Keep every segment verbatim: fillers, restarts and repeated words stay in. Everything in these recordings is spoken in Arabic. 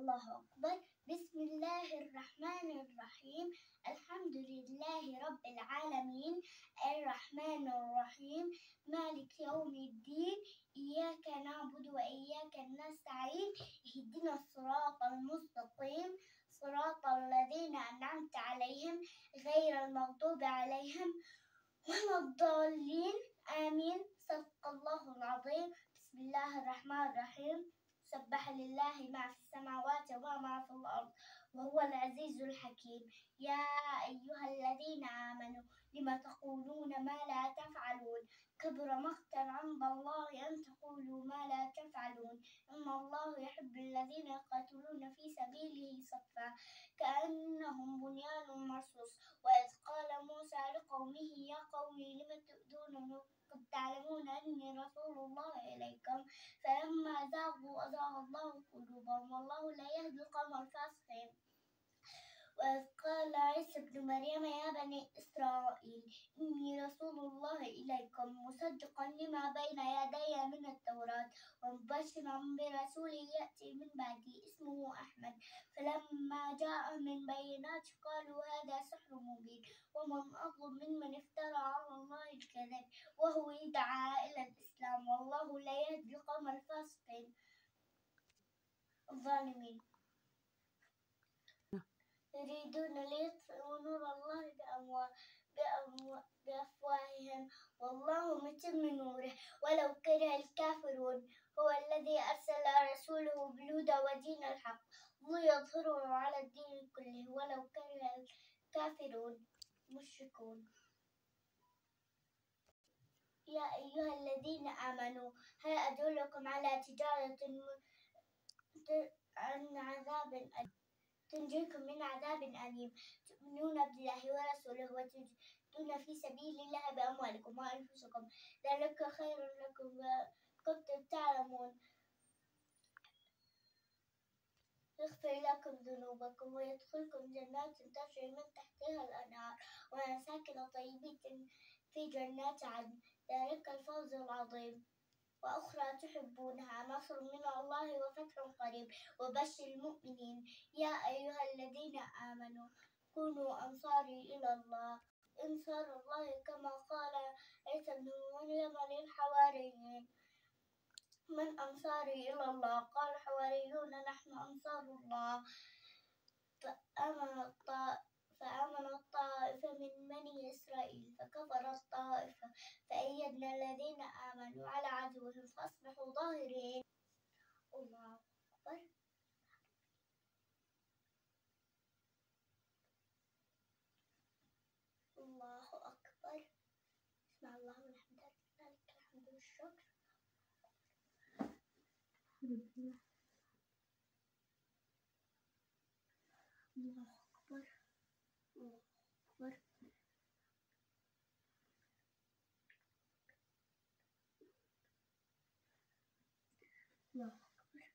الله أكبر. بسم الله الرحمن الرحيم. الحمد لله رب العالمين، الرحمن الرحيم، مالك يوم الدين، إياك نعبد وإياك نستعين، اهدنا الصراط المستقيم، صراط الذين أنعمت عليهم غير المغضوب عليهم ولا الضالين، آمين. صدق الله العظيم. بسم الله الرحمن الرحيم. سبح لله ما في السماوات وما في الأرض وهو العزيز الحكيم. يا أيها الذين آمنوا لم تقولون ما لا تفعلون، كبر مقتا عند الله أن تقولوا ما لا تفعلون، إن الله يحب الذين يقاتلون في سبيله صفا كأنهم بنيان مرصوص. وإذ قال موسى لقومه يا قوم لم تؤذونني قد تعلمون أني رسول الله إليكم، فلما زاغوا أزاغ الله قلوبهم والله لا يهدي القوم الفاسقين. وإذ قال عيسى ابن مريم يا بني إسرائيل إني رسول الله إليكم مصدقا لما بين يدي من التوراة ومبشرا برسول يأتي من بعدي اسمه أحمد. فلما جاء من بينات قالوا هذا سحر مبين ومن أظلم ممن افترى على الله الكذب وهو يدعى إلى الإسلام والله لا يهدي القوم الفاسقين الظالمين. يريدون ليطفئوا نور الله بأموا... بأموا... بأفواههم والله متم نوره ولو كره الكافرون. هو الذي أرسل رسوله بالهدى ودين الحق ليظهره على الدين كله ولو كره الكافرون مشركون. يا أيها الذين آمنوا هل أدلكم على تجارة عن عذاب أليم تنجيكم من عذاب أليم تؤمنون بالله ورسوله وتجاهدون في سبيل الله بأموالكم وأنفسكم ذلك خير لكم كنتم تعلمون. يغفر لكم ذنوبكم ويدخلكم جنات تجري من تحتها الأنهار ومساكن طيبة في جنات عدن ذلك الفوز العظيم. وأخرى تحبونها نصر من الله وفتح قريب وبشر المؤمنين. يا أيها الذين آمنوا كونوا أنصاري إلى الله أنصار الله كما قال عيسى ابن مريم للحواريين من أنصاري إلى الله قال الحواريون نحن أنصار الله. فآمن الطائفة فآمن الطائفة من بني إسرائيل فكفر الطائفة فأيدنا الذين آمنوا على عدوهم فأصبحوا ظاهرين. الله أكبر. الله أكبر. اسمع الله ولحمده لك الحمد والشكر. الله أكبر. الله أكبر. الله أكبر.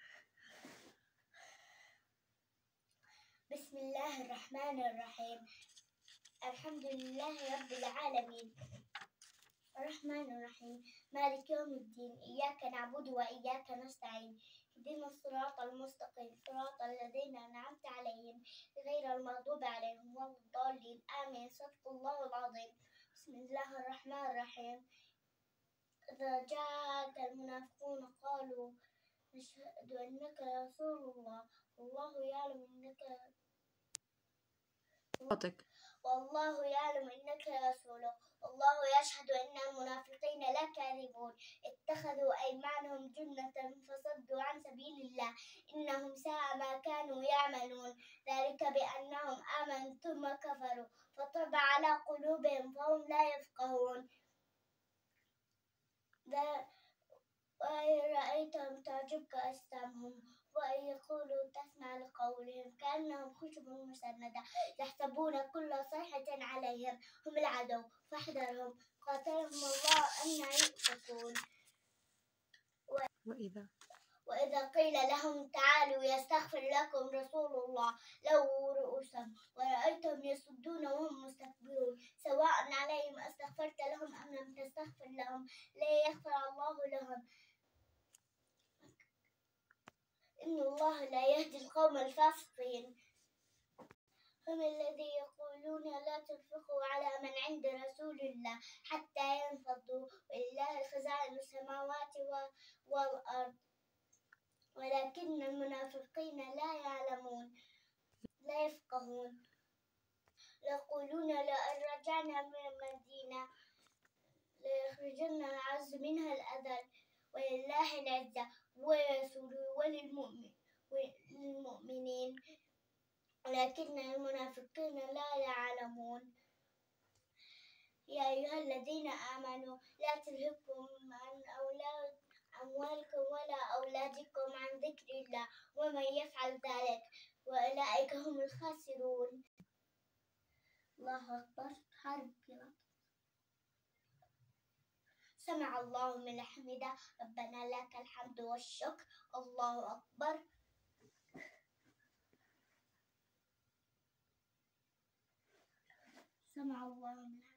بسم الله الرحمن الرحيم. الحمد لله رب العالمين الرحمن الرحيم مالك يوم الدين إياك نعبد وإياك نستعين اهدنا الصراط المستقيم صراط الذين أنعمت عليهم غير المغضوب عليهم ولا الضالين آمين. صدق الله العظيم. بسم الله الرحمن الرحيم. إذا جاءك المنافقون قالوا نشهد أنك رسول الله والله يعلم أنك والله يعلم أنك رسوله والله يشهد أن المنافقين لكاذبون اتخذوا أيمانهم جنة فصدوا عن سبيل الله إنهم ساء ما كانوا يعملون ذلك بأنهم آمنوا ثم كفروا فطبع على قلوبهم فهم لا يفقهون. وإن رأيتهم تعجبك أجسامهم وإن يقولوا تسمع لقولهم كأنهم خشب مسندة يحسبون كل صيحة عليهم هم العدو فاحذرهم قاتلهم الله أن يؤفكون. وإذا وإذا قيل لهم تعالوا يستغفر لكم رسول الله لووا رؤوسهم ورأيتهم يصدون وهم مستكبرون سواء عليهم أستغفرت لهم أم لم تستغفر لهم لا يغفر الله لهم إن الله لا يهدي القوم الفاسقين. هم الذين يقولون لا تنفقوا على من عند رسول الله حتى ينفضوا، ولله خزائن السماوات والأرض ولكن المنافقين لا يعلمون لا يفقهون. يقولون لئن رجعنا من المدينة ليخرجن الأعز منها الأذل، ولله العزة ولرسوله وللمؤمنين ولكن المنافقين لا يعلمون. يا أيها الذين آمنوا لا تلهكم عن أولاد أموالكم ولا أولادكم عن ذكر الله ومن يفعل ذلك وأولئك هم الخاسرون. الله أكبر. حرب كده. سمع الله من حمده ربنا لك الحمد والشكر. الله أكبر. سمع الله من حمده.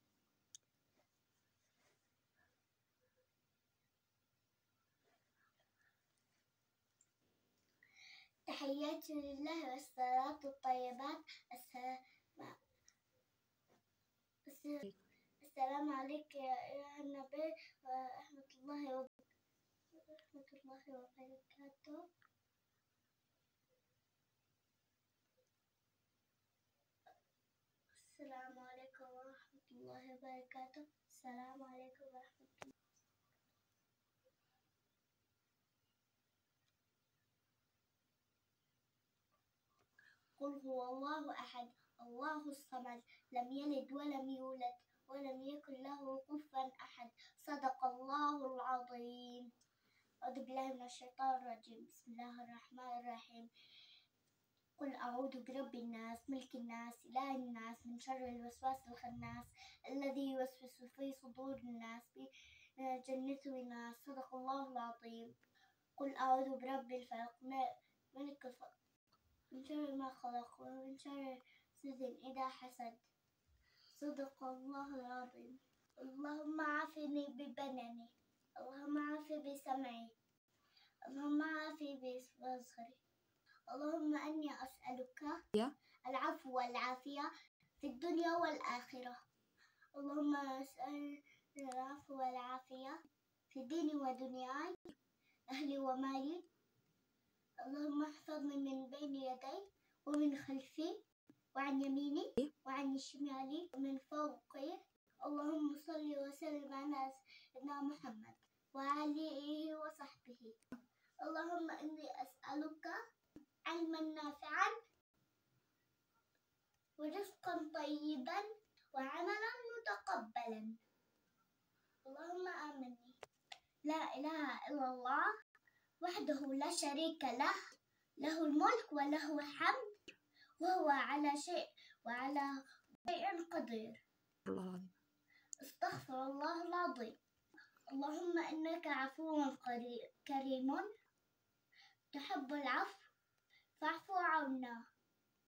تحيات لله والصلاة الطيبات. السلام عليك يا النبي ورحمة الله وبركاته. السلام عليكم ورحمة الله وبركاته. السلام عليكم ورحمة الله. قل هو الله أحد الله الصمد لم يلد ولم يولد ولم يكن له كفوا أحد. صدق الله العظيم. أعوذ بالله من الشيطان الرجيم. بسم الله الرحمن الرحيم. قل أعوذ برب الناس ملك الناس إله الناس من شر الوسواس الخناس الذي يوسوس في صدور الناس من الجنة والناس. صدق الله العظيم. قل أعوذ برب الفلق ملك الفلق من شر ما خلق ومن شر حاسد إذا حسد. صدق الله العظيم. اللهم عافني ببناني اللهم عافني بسمعي اللهم عافني ببصري. اللهم أني أسألك العفو والعافية في الدنيا والآخرة. اللهم أسأل العفو والعافية في ديني ودنياي أهلي ومالي. اللهم احفظني من بين يدي ومن خلفي وعن يميني وعن شمالي ومن فوقي. اللهم صل وسلم على سيدنا محمد وآله وصحبه. اللهم إني أسألك علما نافعا ورزقا طيبا وعملا متقبلا. اللهم آمني. لا إله إلا الله وحده لا شريك له له الملك وله الحمد وهو على شيء وعلى شيء قدير. استغفر الله العظيم. اللهم إنك عفو كريم تحب العفو فاعف عنا.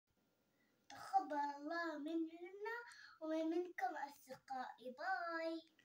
تقبل الله منا ومنكم أصدقائي. باي.